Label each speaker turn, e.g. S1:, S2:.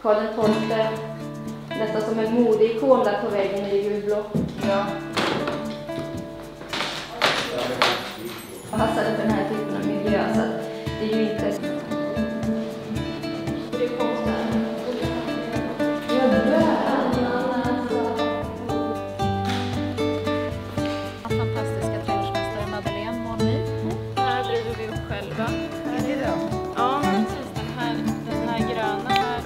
S1: Karl XII, nästan som en modeikon där på väggen i gulblå. Ja. Jag passade för den här typen av miljö, så att det är ju inte... Det är konstigt. Jag dör.
S2: Fantastiska trädgårdsmästare Madeleine Månny. Här driver vi upp själva.
S3: Här är det.
S2: Ja, precis. Den här gröna här.